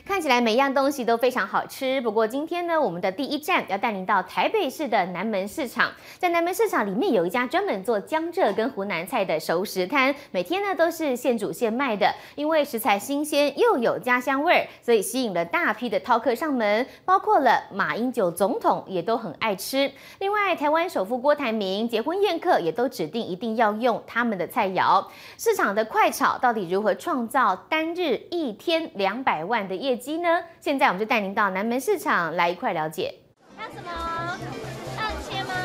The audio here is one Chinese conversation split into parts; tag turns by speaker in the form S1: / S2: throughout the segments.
S1: 看起来每样东西都非常好吃。不过今天呢，我们的第一站要带您到台北市的南门市场。在南门市场里面有一家专门做江浙跟湖南菜的熟食摊，每天呢都是现煮现卖的。因为食材新鲜又有家乡味儿，所以吸引了大批的饕客上门，包括了马英九总统也都很爱吃。另外，台湾首富郭台铭结婚宴客也都指定一定要用他们的菜肴。市场的快炒到底如何创造单日1天200万的业绩呢？现在我们就带您到南门市场来一块了解。
S2: 要什么？要切吗？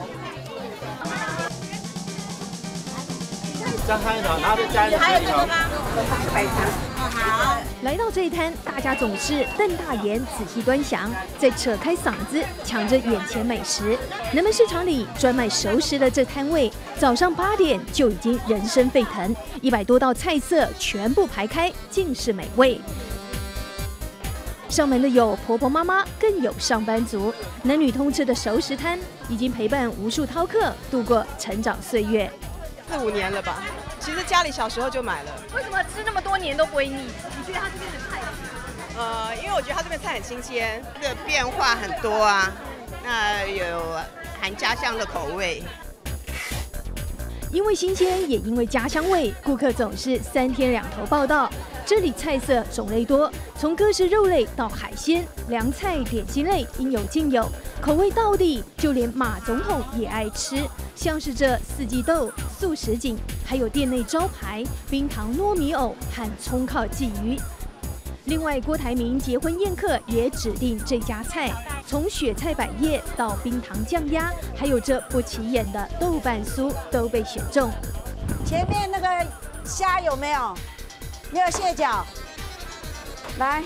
S3: 加汤一条，然后再加一个
S2: 还有这个吗？
S4: 白汤。
S2: 好。
S5: 来到这一摊，大家总是瞪大眼仔细端详，再扯开嗓子抢着眼前美食。南门市场里专卖熟食的这摊位，早上8点就已经人声沸腾，100多道菜色全部排开，尽是美味。上门的有婆婆妈妈，更有上班族，男女通吃的熟食摊，已经陪伴无数饕客度过成长岁月。
S4: 4、5年了吧，其实家里小时候就买了。
S2: 为什么吃那么多年都不会腻？你觉得他这边的菜？
S4: 因为我觉得他这边菜很新鲜，
S6: 这个变化很多啊，那有含家乡的口味。
S5: 因为新鲜，也因为家乡味，顾客总是3天2头报到。这里菜色种类多，从各式肉类到海鲜、凉菜、点心类应有尽有，口味到底，就连马总统也爱吃。像是这四季豆、素什锦，还有店内招牌冰糖糯米藕和葱烤鲫鱼。另外，郭台铭结婚宴客也指定这家菜，从雪菜百叶到冰糖酱鸭，还有这不起眼的豆瓣酥都被选中。
S7: 前面那个虾有没有？没有蟹脚，来。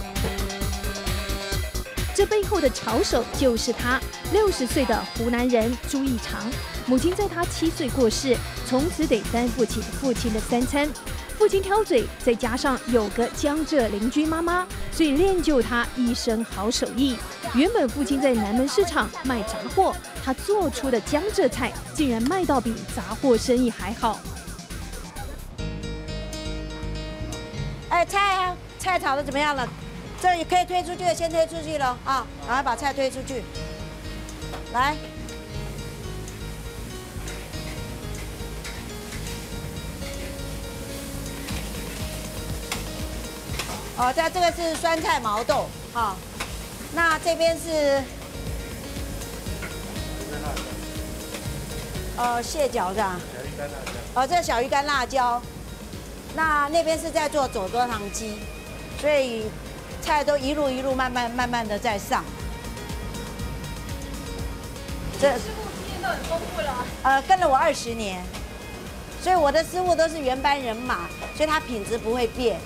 S5: 这背后的炒手就是他，60岁的湖南人朱义长。母亲在他7岁过世，从此得担负起父亲的3餐。父亲挑嘴，再加上有个江浙邻居妈妈，所以练就他一身好手艺。原本父亲在南门市场卖杂货，他做出的江浙菜竟然卖到比杂货生意还好。
S7: 哎，菜炒的怎么样了？这里可以推出去的，先推出去了啊！赶快把菜推出去。来，哦，这个是酸菜毛豆啊。那这边是蟹脚是吧？哦，这小鱼干辣椒。那边是在做走多糖鸡，所以菜都一路慢慢的在上。
S2: 这师傅经验都很丰富了。
S7: 跟了我20年，所以我的师傅都是原班人马，所以它品质不会变。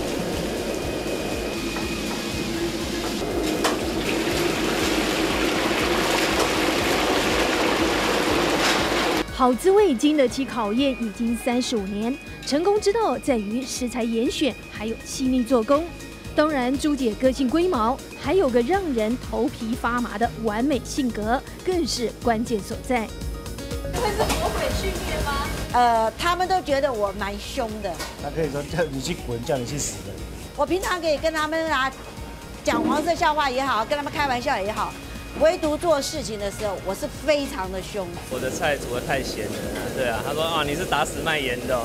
S5: 好滋味经得起考验已经35年，成功之道在于食材严选，还有细腻做工。当然，朱姐个性龟毛，还有个让人头皮发麻的完美性格，更是关键所在。
S2: 会是魔鬼训练吗？
S7: 他们都觉得我蛮凶的。
S3: 他可以说叫你去滚，叫你去死的。
S7: 我平常可以跟他们讲黄色笑话也好，跟他们开玩笑也好。唯独做事情的时候，我是非常的凶。
S8: 我的菜煮得太咸了，对啊，他说啊，你是打死卖盐的哦。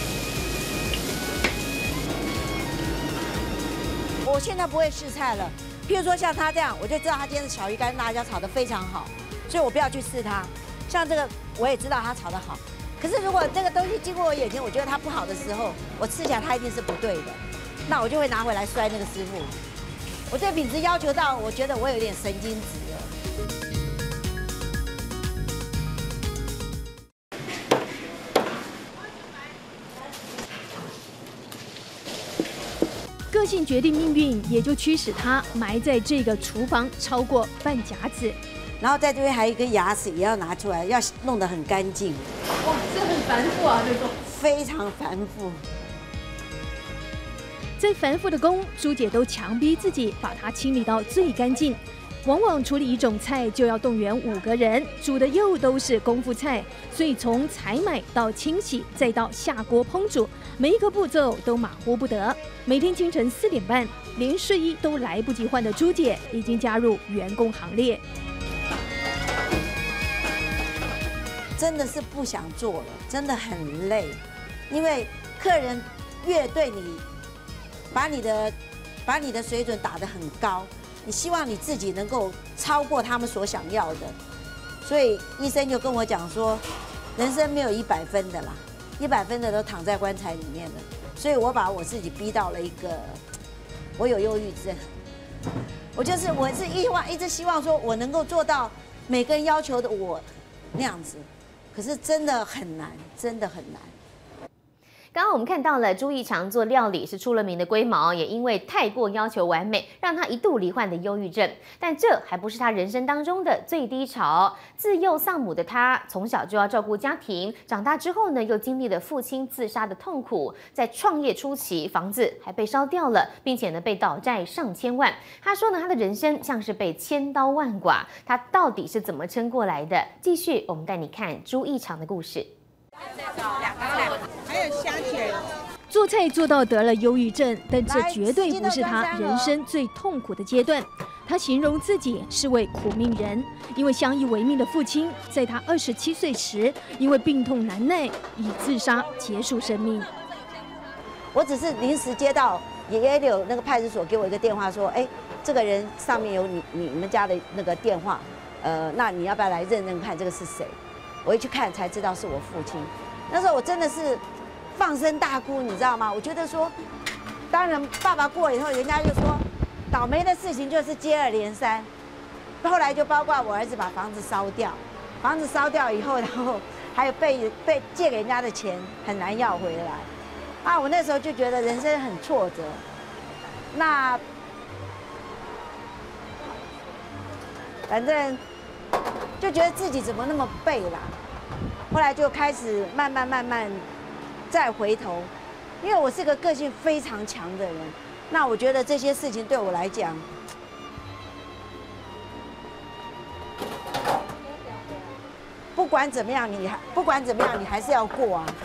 S7: 我现在不会试菜了，譬如说像他这样，我就知道他今天的小鱼干辣椒炒得非常好，所以我不要去试它。像这个我也知道他炒得好，可是如果这个东西经过我眼睛，我觉得它不好的时候，我吃起来它一定是不对的，那我就会拿回来摔那个师傅。我对品质要求到，我觉得我有点神经质了。
S5: 个性决定命运，也就驱使他埋在这个厨房超过半甲子。
S7: 然后在这边还有一根牙齿也要拿出来，要弄得很干净。
S2: 哇，这很繁复啊，这个
S7: 非常繁复。
S5: 再繁复的工，朱姐都强逼自己把它清理到最干净。 往往处理一种菜就要动员5个人，煮的又都是功夫菜，所以从采买到清洗，再到下锅烹煮，每一个步骤都马虎不得。每天清晨4点半，连睡衣都来不及换的朱姐已经加入员工行列。
S7: 真的是不想做了，真的很累，因为客人越对你，把你的水准打得很高，你希望你自己能够超过他们所想要的，所以医生就跟我讲说，人生没有100分的啦，100分的都躺在棺材里面了，所以我把我自己逼到了一个，我有忧郁症，我是一直希望说我能够做到每个人要求的我那样子。可是真的很难，真的很难。
S1: 刚刚我们看到了朱义常做料理是出了名的龟毛，也因为太过要求完美，让他一度罹患的忧郁症。但这还不是他人生当中的最低潮。自幼丧母的他，从小就要照顾家庭，长大之后呢，又经历了父亲自杀的痛苦。在创业初期，房子还被烧掉了，并且呢被倒债上千万。他说呢，他的人生像是被千刀万剐，他到底是怎么撑过来的？继续，我们带你看朱义常的故事。
S6: 还有虾卷。
S5: 做菜做到得了忧郁症，但这绝对不是他人生最痛苦的阶段。他形容自己是位苦命人，因为相依为命的父亲，在他27岁时，因为病痛难耐，以自杀结束生命。
S7: 我只是临时接到爷爷有那个派出所给我一个电话，说，哎，这个人上面有你们家的那个电话，那你要不要来认认看这个是谁？我一去看才知道是我父亲。那时候我真的是放声大哭，你知道吗？我觉得说，当然爸爸过了以后，人家就说倒霉的事情就是接二连三。后来就包括我儿子把房子烧掉，房子烧掉以后，然后还有被借给人家的钱很难要回来。啊，我那时候就觉得人生很挫折。那反正就觉得自己怎么那么背啦。后来就开始慢慢再回头，因为我是个个性非常强的人，那我觉得这些事情对我来讲，不管怎么样你还是要过啊。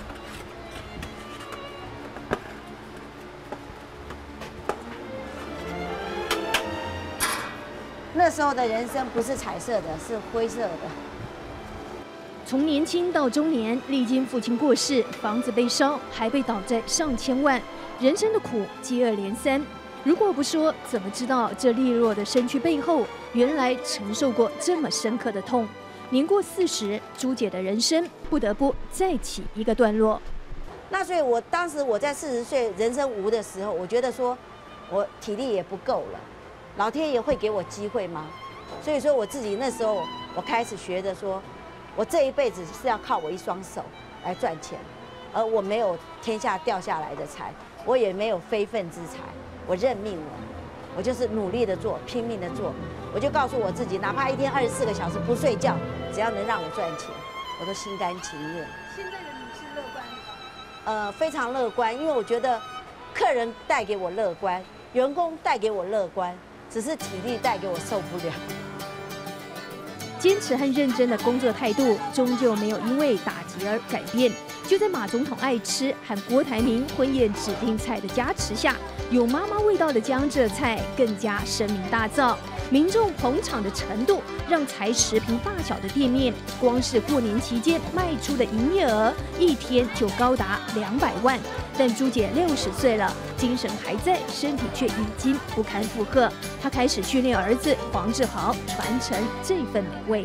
S7: 那时候的人生不是彩色的，是灰色的。
S5: 从年轻到中年，历经父亲过世、房子被烧，还被倒债上千万，人生的苦接二连三。如果不说，怎么知道这利落的身躯背后，原来承受过这么深刻的痛？年过40，朱姐的人生不得不再起一个段落。
S7: 那所以当时我在40岁人生无的时候，我觉得说我体力也不够了，老天爷会给我机会吗？所以说我自己那时候我开始学着说，我这一辈子是要靠我一双手来赚钱，而我没有天下掉下来的财，我也没有非分之财，我认命了，我就是努力的做，拼命的做，我就告诉我自己，哪怕一天24个小时不睡觉，只要能让我赚钱，我都心甘情愿。
S2: 现在的你是乐观的吧？
S7: 非常乐观，因为我觉得客人带给我乐观，员工带给我乐观，只是体力带给我受不了。
S5: 坚持和认真的工作态度，终究没有因为打击而改变。就在马总统爱吃和郭台铭婚宴指定菜的加持下，有妈妈味道的江浙菜更加声名大噪。民众捧场的程度，让才10坪大小的店面，光是过年期间卖出的营业额，一天就高达200万。但朱姐60岁了，精神还在，身体却已经不堪负荷。她开始训练儿子黄志豪传承这份美味。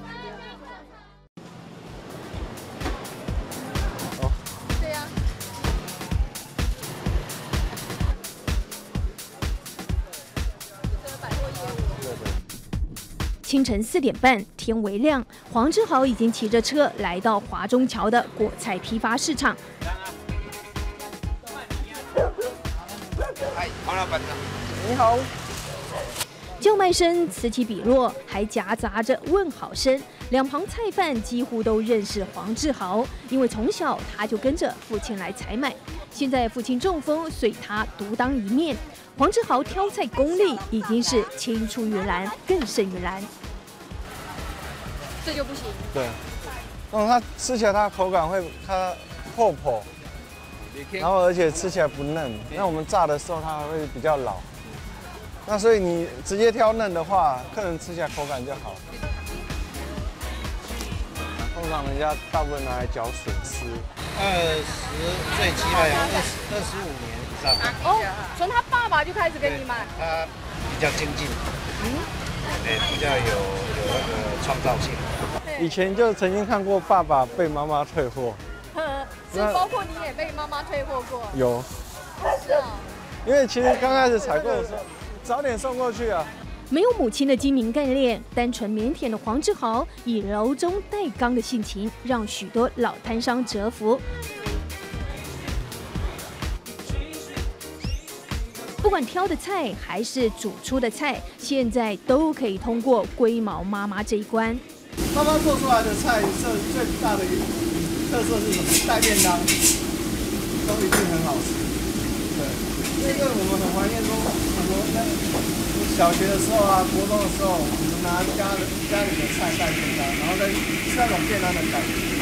S2: 对呀。
S5: 清晨4点半，天微亮，黄志豪已经骑着车来到华中桥的果菜批发市场。
S9: 黄老板的，
S7: 你好。
S5: 叫卖声此起彼落，还夹杂着问好声。 两旁菜贩几乎都认识黄志豪，因为从小他就跟着父亲来采买。现在父亲中风，随他独当一面。黄志豪挑菜功力已经是青出于蓝，更胜于蓝。
S2: 这就不行。
S9: 对，它吃起来它口感会厚薄，然后而且吃起来不嫩。那我们炸的时候它还会比较老。那所以你直接挑嫩的话，客人吃起来口感就好。通常人家大部分拿来搅水吃。
S3: 最起码有25年以上。
S2: 哦，从他爸爸就开始跟你买。
S3: 他比较精进，比较有那个创造性。
S9: 以前就曾经看过爸爸被妈妈退货，
S2: 是包括你也被妈妈退货过？
S9: 有。
S2: 是啊。
S9: 因为其实刚开始采购的时候，早点送过去啊。
S5: 没有母亲的精明干练，单纯腼腆的黄志豪以柔中带刚的性情，让许多老摊商折服。不管挑的菜还是煮出的菜，现在都可以通过龟毛妈妈这一关。
S9: 妈妈做出来的菜色最大的特色是什么？带便当，都一定很好吃。对，这个我们很怀念说，很多小学的时候啊，国中的时候，我们拿家里的菜带便当，然后再吃那种便当的感觉。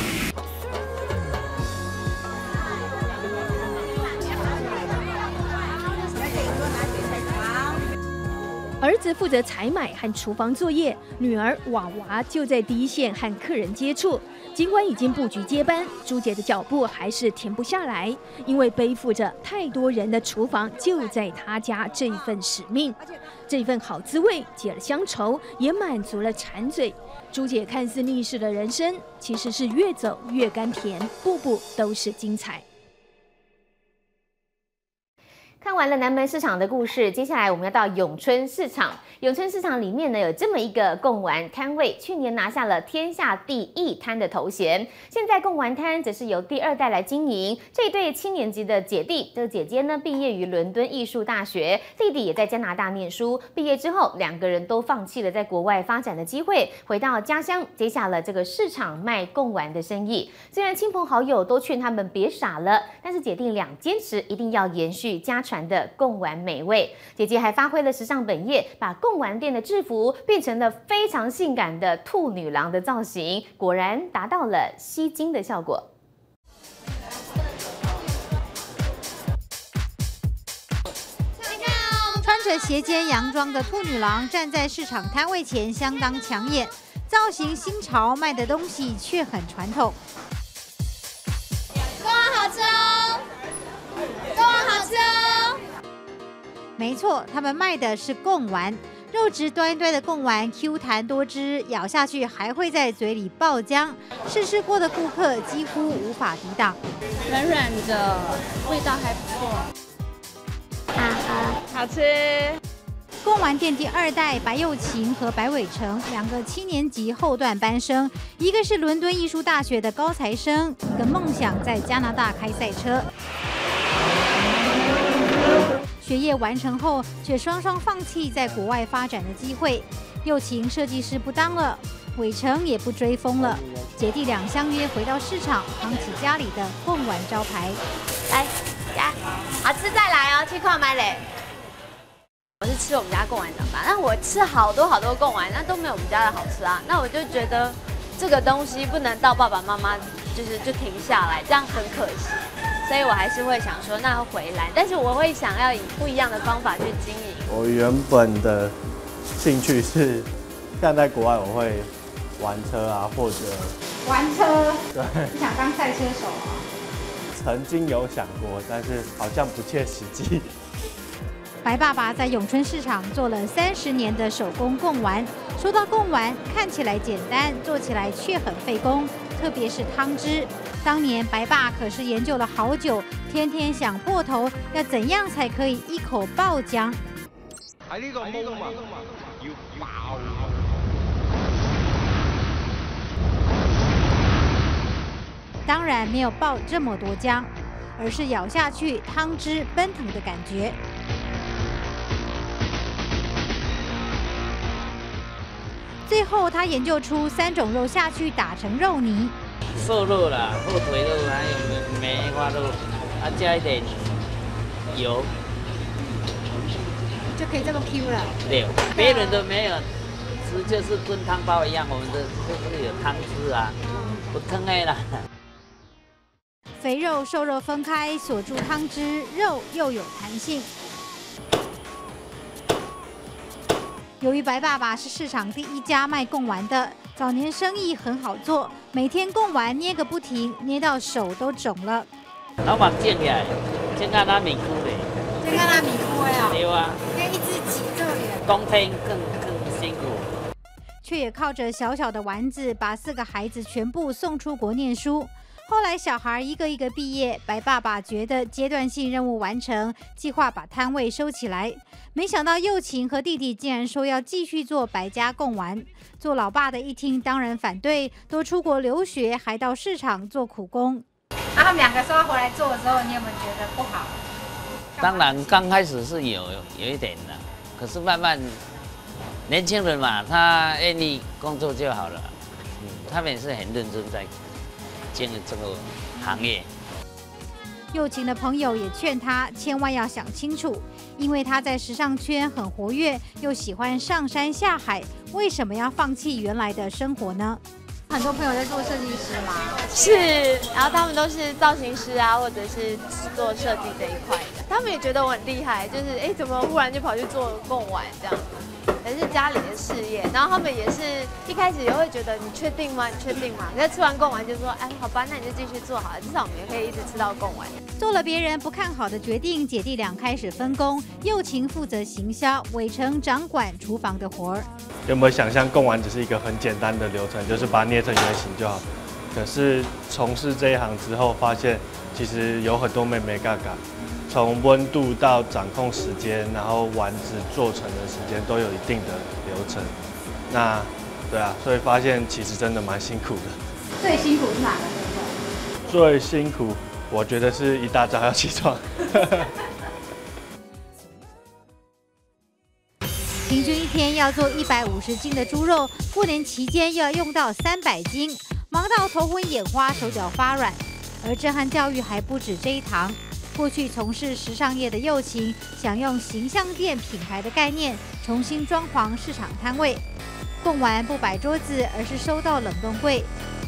S5: 儿子负责采买和厨房作业，女儿娃娃就在第一线和客人接触。尽管已经布局接班，朱姐的脚步还是停不下来，因为背负着太多人的厨房就在她家这一份使命。这份好滋味解了乡愁，也满足了馋嘴。朱姐看似逆势的人生，其实是越走越甘甜，步步都是精彩。
S1: 看完了南门市场的故事，接下来我们要到永春市场。永春市场里面呢有这么一个贡丸摊位，去年拿下了天下第一摊的头衔。现在贡丸摊则是由第二代来经营。这一对7年级的姐弟，这个姐姐呢毕业于伦敦艺术大学，弟弟也在加拿大念书。毕业之后，2个人都放弃了在国外发展的机会，回到家乡接下了这个市场卖贡丸的生意。虽然亲朋好友都劝他们别傻了，但是姐弟俩坚持一定要延续家传的贡丸美味。姐姐还发挥了时尚本业，把贡丸店的制服变成了非常性感的兔女郎的造型，果然达到了吸睛的效果。
S10: 穿着斜肩洋装的兔女郎站在市场摊位前，相当抢眼，造型新潮，卖的东西却很传统。
S11: 贡丸好吃哦，贡丸好吃哦。
S10: 没错，他们卖的是贡丸，肉质端端的贡丸 Q 弹多汁，咬下去还会在嘴里爆浆，试吃过的顾客几乎无法抵挡。
S2: 软软的，味道还不错，好吃。
S10: 贡丸店第2代白又琴和白伟成2个7年级后段班生，一个是伦敦艺术大学的高材生，一个梦想在加拿大开赛车。学业完成后，却双双放弃在国外发展的机会。又琴设计师不当了，伟成也不追风了，姐弟俩相约回到市场，扛起家里的贡丸招牌。
S11: 来，好吃再来哦，去看买嘞。我是吃我们家贡丸长大，那我吃好多贡丸，那都没有我们家的好吃啊。那我就觉得这个东西不能到爸爸妈妈就停下来，这样很可惜。所以我还是会想说，那要回来，但是我会想要以不一样的方法去经营。
S12: 我原本的兴趣是，像在国外我会玩车啊，或者
S10: 玩车。
S12: 对。
S10: 你想当赛车手啊？
S12: 曾经有想过，但是好像不切实际。
S10: 白爸爸在永春市场做了30年的手工贡丸。说到贡丸，看起来简单，做起来却很费工，特别是汤汁。当年白爸可是研究了好久，天天想破头，要怎样才可以一口爆浆？
S9: 喺呢個 moment 要爆。
S10: 當然沒有爆這麼多漿，而是咬下去湯汁奔騰的感覺。 最后他研究出3种肉下去打成肉泥，
S13: 瘦肉啦、后腿肉还有梅花肉，加一点油，
S10: 就可以这么 Q 了。
S13: 对，别人都没有，吃就是炖汤包一样，我们的就是有汤汁啊，不疼爱啦。
S10: 肥肉、瘦肉分开，锁住汤汁，肉又有弹性。由于白爸爸是市场第1家卖贡丸的，早年生意很好做，每天贡丸捏个不停，捏到手都肿了。
S13: 老板煎起来，煎到拉米糊的，
S10: 煎到拉米糊呀？
S13: 对啊，
S10: 跟一只挤这里。
S13: 冬天更辛苦。
S10: 却也靠着小小的丸子，把4个孩子全部送出国念书。后来小孩一个一个毕业，白爸爸觉得阶段性任务完成，计划把摊位收起来。没想到幼晴和弟弟竟然说要继续做白家贡丸。做老爸的一听当然反对，都出国留学，还到市场做苦工。
S14: 他们2个说要回来做的时候，你有没有觉得不好？
S13: 当然刚开始是有一点的，可是慢慢年轻人嘛，他愿意工作就好了。他们也是很认真在经营这个行业。
S10: 幼晴的朋友也劝他千万要想清楚，因为他在时尚圈很活跃，又喜欢上山下海，为什么要放弃原来的生活呢？很多朋友在做设计师吗？
S11: 是，然后他们都是造型师啊，或者是做设计这一块的。他们也觉得我很厉害，就是怎么忽然就跑去做贡丸这样。也是家里的事业，然后他们也是一开始也会觉得你确定吗？你确定吗？可是吃完贡丸就说，好吧，那你就继续做好了，至少我们也可以一直吃到贡丸。
S10: 做了别人不看好的决定，姐弟俩开始分工，幼晴负责行销，伟成掌管厨房的活儿。
S12: 有没有想象贡丸只是一个很简单的流程，就是把它捏成圆形就好？可是从事这一行之后，发现其实有很多眉眉角角。从温度到掌控时间，然后丸子做成的时间都有一定的流程。那，对啊，所以发现其实真的蛮辛苦的。
S14: 最辛苦是哪个部分？
S12: 最辛苦，我觉得是一大早要起床。
S10: 平均一天要做150斤的猪肉，过年期间又要用到300斤，忙到头昏眼花，手脚发软。而震撼教育还不止这一堂。过去从事时尚业的幼晴，想用形象店品牌的概念重新装潢市场摊位。贡丸不摆桌子，而是收到冷冻柜。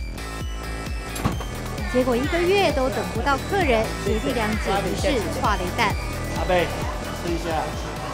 S10: 结果1个月都等不到客人，姐弟俩简直是剉雷蛋。
S12: 阿贝，试一下。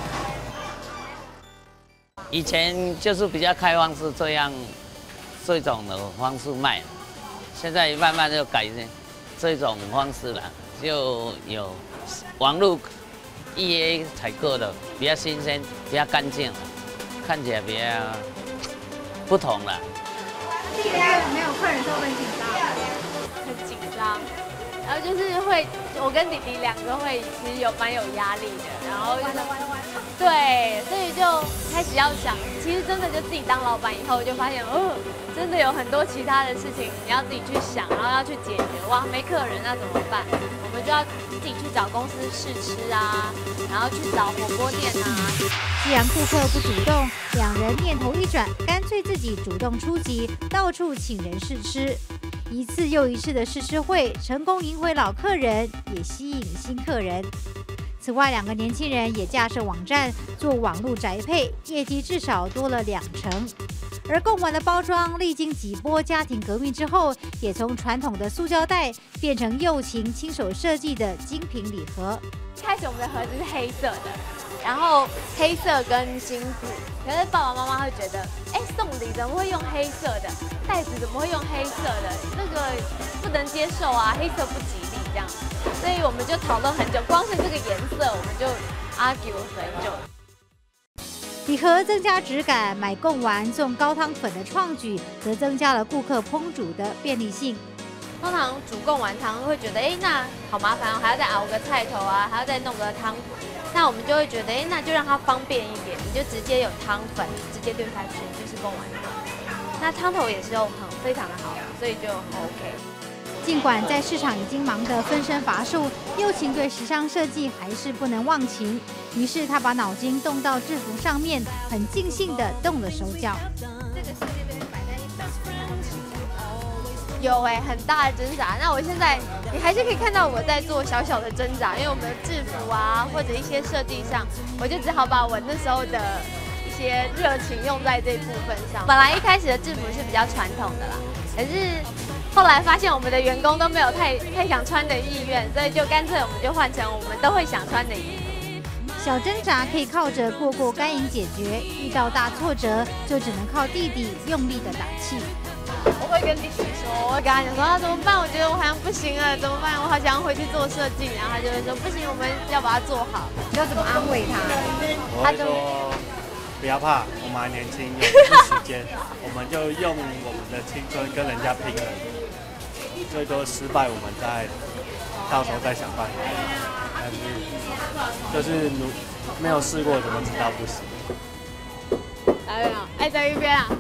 S13: 以前就是比较开放式这种的方式卖，现在慢慢就改成这种方式了。就有网络预约采购的，比较新鲜，比较干净，看起来比较不同了。
S14: 第1个月没有客人都很紧张，
S11: 很紧张，然后就是会，我跟弟弟2个会其实蛮有压力的，然后对，所以就开始要想，其实真的就自己当老板以后就发现，真的有很多其他的事情你要自己去想，然后要去解决。哇，没客人那怎么办？我们就要自己去找公司试吃啊，然后去找火锅店啊。
S10: 既然顾客不主动，2人念头一转，干脆自己主动出击，到处请人试吃。一次又一次的试吃会，成功赢回老客人，也吸引新客人。此外，2个年轻人也架设网站做网络宅配，业绩至少多了2成。而贡丸的包装历经几波家庭革命之后，也从传统的塑胶袋变成幼晴亲手设计的精品礼盒。
S11: 一开始我们的盒子是黑色的，然后黑色跟金子，可是爸爸妈妈会觉得，送礼怎么会用黑色的？袋子怎么会用黑色的？那个不能接受啊，黑色不吉利这样。所以我们就讨论很久，光是这个颜色我们就 argue 很久。
S10: 礼盒增加质感，买贡丸送高汤粉的创举，则增加了顾客烹煮的便利性。
S11: 通常煮贡丸汤会觉得，那好麻烦哦，还要再熬个菜头啊，还要再弄个汤。那我们就会觉得，那就让它方便一点，你就直接有汤粉，直接丢下去就是贡丸汤。那汤头也是非常的好，所以就 OK。
S10: 尽管在市场已经忙得分身乏术，幼晴对时尚设计还是不能忘情。于是他把脑筋动到制服上面，很尽兴地动了手脚。
S11: 这个世界杯摆在一起？有很大的挣扎。那我现在你还是可以看到我在做小小的挣扎，因为我们的制服啊或者一些设计上，我就只好把我那时候的一些热情用在这部分上。本来一开始的制服是比较传统的啦，可是后来发现我们的员工都没有太想穿的意愿，所以就干脆我们就换成我们都会想穿的衣服。
S10: 小挣扎可以靠着过干瘾解决，遇到大挫折就只能靠弟弟用力的打气。
S11: 我会跟弟弟说，我会跟他讲说怎么办？我觉得我好像不行了，怎么办？我好想要回去做设计，然后他就会说不行，我们要把它做好。
S14: 你要怎么安慰他？
S12: 我会说不要怕，我们还年轻，有时间，我们就用我们的青春跟人家拼了。最多失败，我们到时候再想办法。但是就是没有试过，怎么知道不行？
S11: 来没有？在一边啊。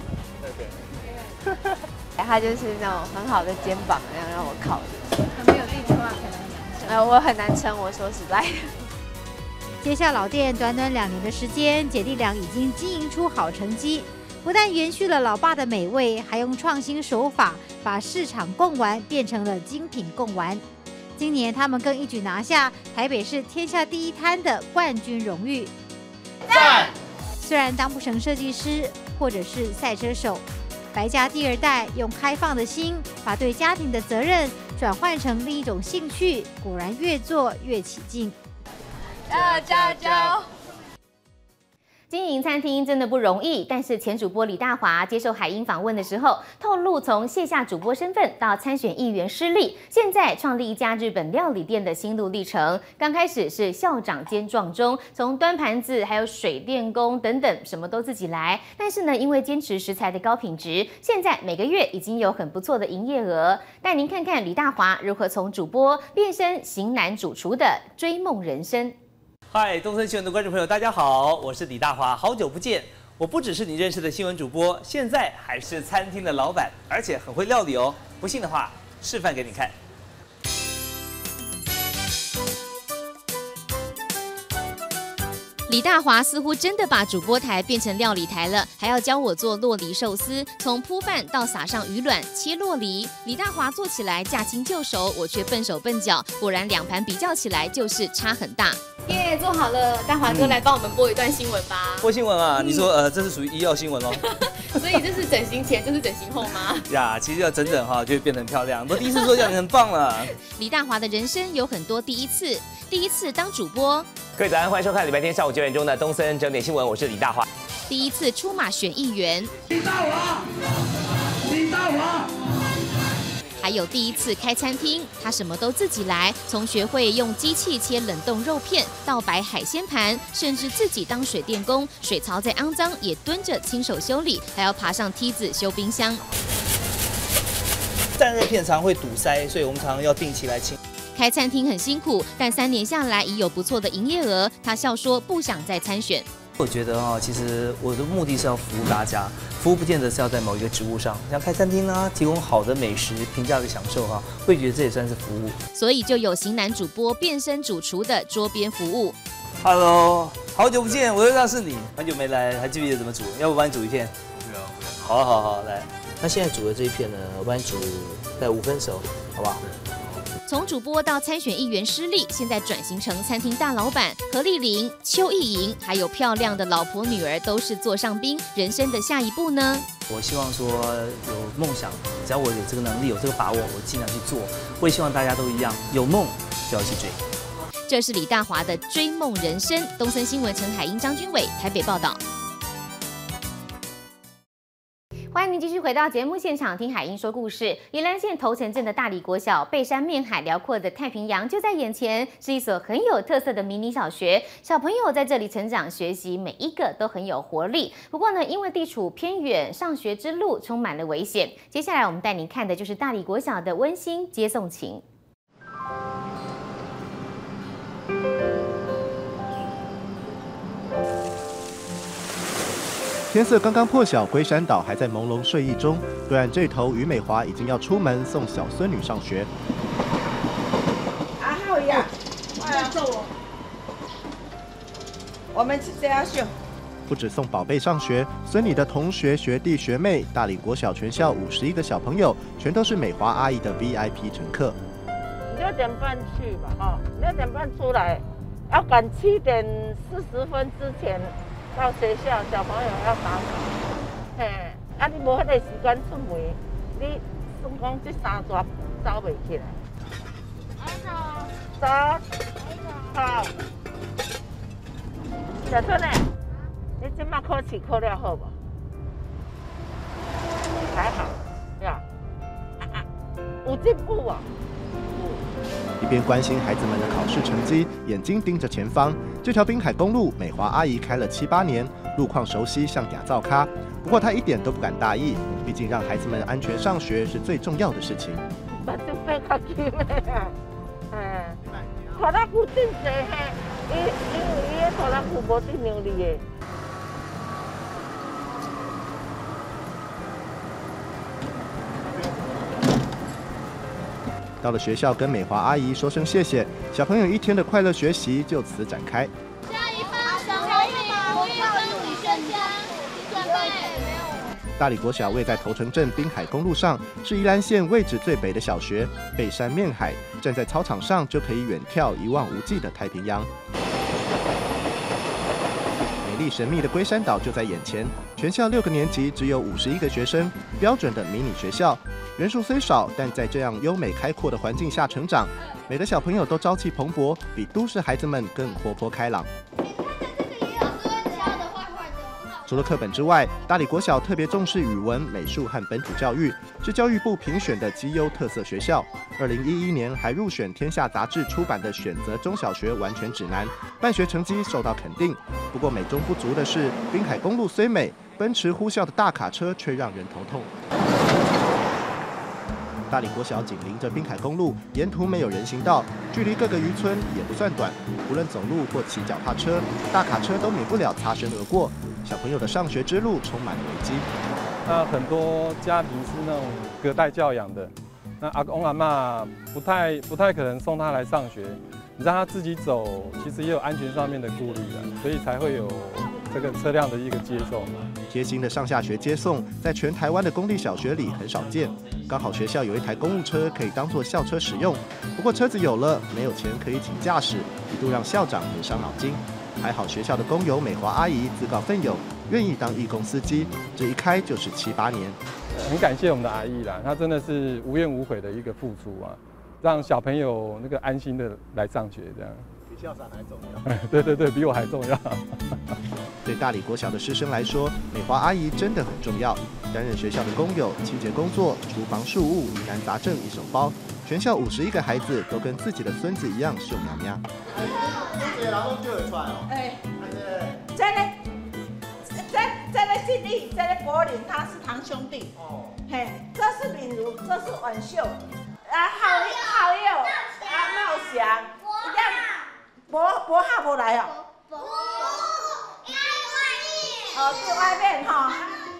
S11: 他就是那种很好的肩膀，那样让我靠着。
S14: 没有力的话，可能很难撑。
S11: 我很难撑，我说实在的。
S10: 接下老店短2年的时间，姐弟俩已经经营出好成绩，不但延续了老爸的美味，还用创新手法把市场贡丸变成了精品贡丸。今年他们更一举拿下台北市天下第一摊的冠军荣誉。
S11: 赞！
S10: 虽然当不成设计师或者是赛车手，白家第2代用开放的心，把对家庭的责任转换成另一种兴趣，果然越做越起劲。
S11: 加油！
S1: 经营餐厅真的不容易，但是前主播李大华接受海英访问的时候，透露从卸下主播身份到参选议员失利，现在创立一家日本料理店的心路历程。刚开始是校长兼撞钟，从端盘子还有水电工等等什么都自己来，但是呢，因为坚持食材的高品质，现在每个月已经有很不错的营业额。带您看看李大华如何从主播变身型男主厨的追梦人生。
S15: 嗨，东森新闻的观众朋友，大家好，我是李大华，好久不见。我不只是你认识的新闻主播，现在还是餐厅的老板，而且很会料理哦。不信的话，示范给你看。
S1: 李大华似乎真的把主播台变成料理台了，还要教我做酪梨寿司，从铺饭到撒上鱼卵、切酪梨。李大华做起来驾轻就熟，我却笨手笨脚，果然2盘比较起来就是差很大。耶，做好了，大华哥来帮我们播一段新闻吧。
S15: 播新闻啊？你说这是属于医药新闻哦。
S1: 所以这是整形前，这是整形后吗？
S15: 呀，其实要整整哈，就会变得很漂亮。我第一次做这样，你很棒了。
S1: 李大华的人生有很多第一次，第一次当主播。
S16: 各位早安，欢迎收看礼拜天下午9点钟的东森整点新闻，我是李大华。
S1: 第一次出马选议员，
S17: 李大华，李大华。
S1: 还有第一次开餐厅，他什么都自己来，从学会用机器切冷冻肉片，到摆海鲜盘，甚至自己当水电工，水槽再肮脏也蹲着亲手修理，还要爬上梯子修冰箱。
S15: 散热片常会堵塞，所以我们常常要定期来清。
S1: 开餐厅很辛苦，但3年下来已有不错的营业额。他笑说不想再参选。
S15: 我觉得其实我的目的是要服务大家，服务不见得是要在某一个职务上，像开餐厅啊，提供好的美食、平价的享受会觉得这也算是服务。
S1: 所以就有型男主播变身主厨的桌边服务。
S15: Hello， 好久不见，我又认识你，很久没来，还记不记得怎么煮？要不帮你煮一片？好，来。那现在煮的这一片呢，我帮你煮在5分熟，好不好？
S1: 从主播到参选议员失利，现在转型成餐厅大老板。何丽玲、邱意莹，还有漂亮的老婆女儿，都是座上宾。人生的下一步呢？
S15: 我希望说有梦想，只要我有这个能力、有这个把握，我尽量去做。我也希望大家都一样，有梦就要去追。
S1: 这是李大华的追梦人生。东森新闻陈海英、张君伟台北报道。欢迎您继续回到节目现场，听海英说故事。宜兰县头城镇的大理国小，背山面海，辽阔的太平洋就在眼前，是一所很有特色的迷你小学。小朋友在这里成长学习，每一个都很有活力。不过呢，因为地处偏远，上学之路充满了危险。接下来我们带您看的就是大理国小的温馨接送情。
S18: 天色刚刚破晓，龟山岛还在朦胧睡意中。对岸这头，于美华已经要出门送小孙女上学。
S6: 阿浩呀，快来揍我！我们吃这样秀。
S18: 不止送宝贝上学，孙女的同学、学弟、学妹，大理国小全校51个小朋友，全都是美华阿姨的 VIP 乘客。
S19: 6点半去吧，6点半出来，要赶7点40分之前到学校，小朋友要打扫。你无迄个时间出门，你算讲这3抓走袂起来。走，好。小春呢？你今麦考试考了好不？还好，呀，有进步啊。
S18: 一边关心孩子们的考试成绩，眼睛盯着前方。这条滨海公路，美华阿姨开了7、8年，路况熟悉，像哑灶咖。不过她一点都不敢大意，毕竟让孩子们安全上学是最重要的事情。
S19: 目睭变较紧的啊，拖拉骨真济嘿，因为伊的拖拉骨无得让你的。
S18: 到了学校，跟美华阿姨说声谢谢，小朋友一天的快乐学习就此展开。
S20: 下一班小红米，我告诉你宣家，准备。
S18: 大理国小位在头城镇滨海公路上，是宜兰县位置最北的小学，背山面海，站在操场上就可以远眺一望无际的太平洋。美丽神秘的龟山岛就在眼前，全校6个年级只有51个学生，标准的迷你学校。人数虽少，但在这样优美开阔的环境下成长，每个小朋友都朝气蓬勃，比都市孩子们更活泼开朗。除了课本之外，大理国小特别重视语文、美术和本土教育，是教育部评选的绩优特色学校。2011年还入选《天下》杂志出版的选择中小学完全指南，办学成绩受到肯定。不过美中不足的是，滨海公路虽美，奔驰呼啸的大卡车却让人头痛。大理国小紧邻着滨海公路，沿途没有人行道，距离各个渔村也不算短。无论走路或骑脚踏车，大卡车都免不了擦身而过。小朋友的上学之路充满了危机。
S21: 那很多家庭是那种隔代教养的，那阿公阿嬷不太可能送他来上学，你让他自己走，其实也有安全上面的顾虑的，所以才会有这个车辆的一个接送。
S18: 贴心的上下学接送，在全台湾的公立小学里很少见。刚好学校有一台公务车可以当作校车使用，不过车子有了，没有钱可以请驾驶，一度让校长很伤脑筋。还好学校的工友美华阿姨自告奋勇，愿意当义工司机，这一开就是7、8年。
S21: 很感谢我们的阿姨啦，她真的是无怨无悔的一个付出啊，让小朋友那个安心的来上学这样。
S9: 比校长还重要。
S21: 对，比我还重要。
S18: 对大理国小的师生来说，美华阿姨真的很重要。担任学校的工友、清洁工作、厨房事务、疑难杂症一手包。全校51个孩子都跟自己的孙子一样秀苗苗。
S9: 这个人拢叫会出来哦。
S19: 这个静义，这个柏林，他是堂兄弟。哦。嘿，这是敏如，这是婉秀，好友，茂祥，博哈无来哦。在外面哈。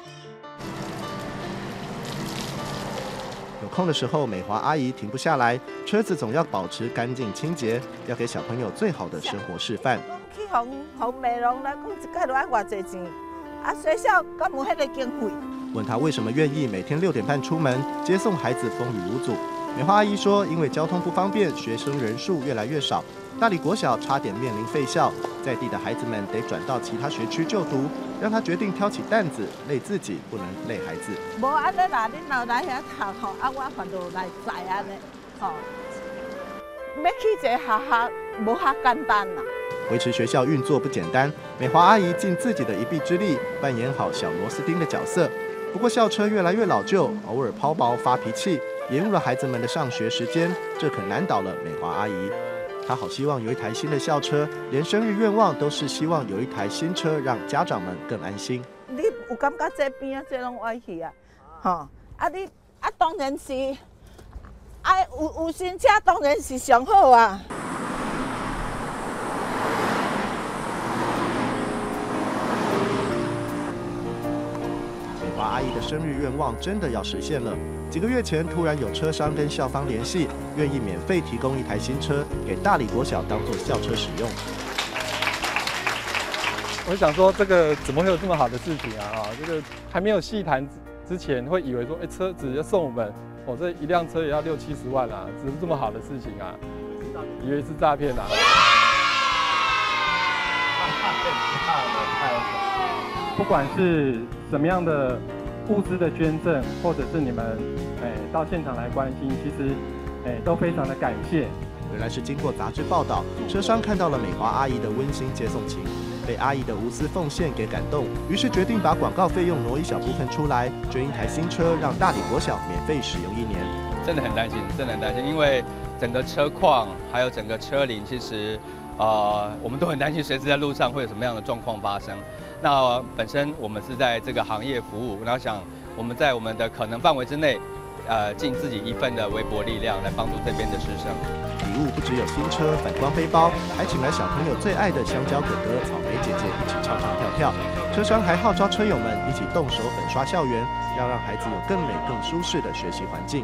S18: 有空的时候，美华阿姨停不下来，车子总要保持干净清洁，要给小朋友最好的生活示范。
S19: 去红美容来讲，一届都要偌济钱，学校敢有迄个经费？
S18: 问她为什么愿意每天6点半出门接送孩子风雨无阻，美华阿姨说，因为交通不方便，学生人数越来越少，大理国小差点面临废校，在地的孩子们得转到其他学区就读，让她决定挑起担子，累自己不能累孩子。
S19: 无安尼啦，恁老来遐读吼，我反正来载安尼，吼，要去一个学校无遐简单啦。
S18: 维持学校运作不简单，美华阿姨尽自己的一臂之力，扮演好小螺丝钉的角色。不过校车越来越老旧，偶尔抛锚发脾气，延误了孩子们的上学时间，这可难倒了美华阿姨。她好希望有一台新的校车，连生日愿望都是希望有一台新车，让家长们更安心。
S19: 你有感觉这边这拢歪去啊？吼，你当然是，有新车当然是上好啊。
S18: 美华阿姨的生日愿望真的要实现了。几个月前，突然有车商跟校方联系，愿意免费提供一台新车给大理国小当作校车使用。
S21: 我想说这个怎么会有这么好的事情啊？这个还没有细谈之前，会以为说，车子要送我们，这一辆车也要60-70万啊，怎么这么好的事情啊？以为是诈骗啊！不管是什么样的物资的捐赠，或者是你们到现场来关心，其实都非常的感谢。
S18: 原来是经过杂志报道，车商看到了美华阿姨的温馨接送情，被阿姨的无私奉献给感动，于是决定把广告费用挪一小部分出来，捐一台新车，让大理国小免费使用1年。
S4: 真的很担心，真的很担心，因为整个车况还有整个车龄，其实我们都很担心随时在路上会有什么样的状况发生。那本身我们是在这个行业服务，然后想我们在我们的可能范围之内，尽自己一份的微薄力量来帮助这边的师生。
S18: 礼物不只有新车、反光背包，还请来小朋友最爱的香蕉哥哥、草莓姐姐一起唱唱跳跳。车商还号召车友们一起动手粉刷校园，要让孩子有更美、更舒适的学习环境。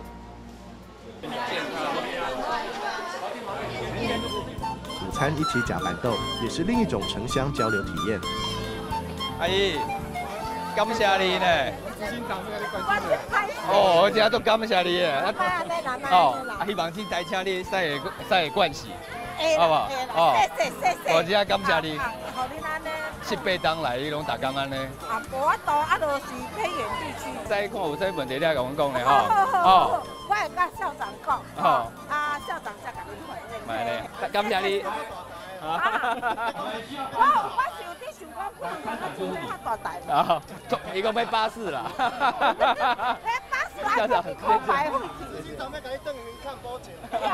S18: 午餐一起假板豆，也是另一种城乡交流体验。
S4: 阿姨，感谢你呢。哦，我真都感谢你的。希望这台车你赛会惯势，好不好？我真感谢你。18档来，你拢打工安尼。
S19: 无法度，就是偏远地区。
S4: 再看有啥问题，你来跟我讲咧，
S19: 好，我会甲校长讲。校长才甲你回应。
S4: 买咧，感谢你。
S19: 我是有啲想讲，不能讲做较大台。
S4: 伊讲要巴士啦。
S19: 巴士啊，就是空白费。
S9: 先头要甲你等于看保险。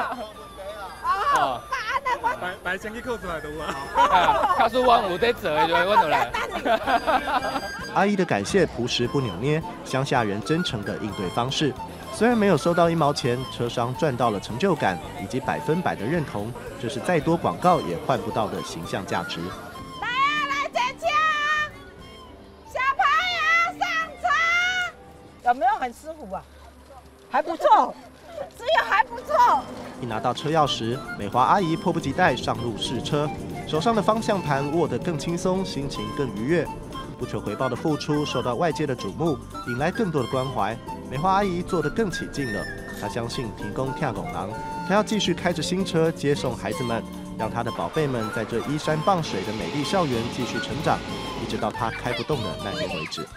S9: 白先去扣出来就有啊。
S4: 告诉我有在做的，就阮就来。
S18: 阿姨的感谢朴实不扭捏，乡下人真诚的应对方式。虽然没有收到1毛钱，车商赚到了成就感以及100%的认同，这是再多广告也换不到的形象价值。
S19: 来啊，来捡枪！小朋友上车！有没有很舒服啊？还不错，只有还不错。
S18: 一拿到车钥匙，美华阿姨迫不及待上路试车，手上的方向盘握得更轻松，心情更愉悦。不求回报的付出受到外界的瞩目，引来更多的关怀。美华阿姨做得更起劲了，她相信提供跳拱廊，她要继续开着新车接送孩子们，让她的宝贝们在这依山傍水的美丽校园继续成长，一直到她开不动的那天为止。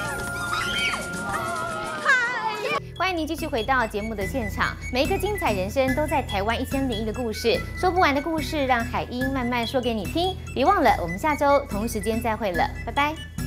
S1: 欢迎您继续回到节目的现场，每一个精彩人生都在台湾1001的故事，说不完的故事，让海英慢慢说给你听。别忘了，我们下周同一时间再会了，拜拜。